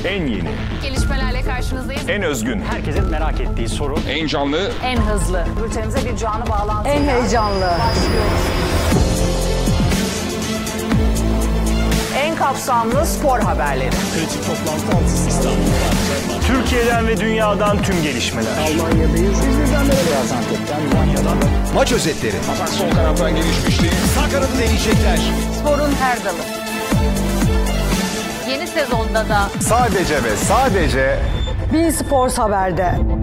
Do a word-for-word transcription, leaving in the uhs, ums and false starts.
En yeni, Gelişmelerle karşınızdayız. en özgün, Herkesin merak ettiği soru. en canlı, En hızlı. Bültenimize bir canlı bağlantı. En heyecanlı. En kapsamlı spor haberleri. Kritik toplantı altı İstanbul'da. Türkiye'den ve dünyadan tüm gelişmeler. Almanya'dayız. İzmir'den de Gaziantep'ten, Konya'dan. Maç özetleri. atak sol taraftan gelişmişti. Sağ kanadı deneyecekler. Sporun her dalı. Yeni sezonda da Sadece ve sadece Bein Sports Haber'de.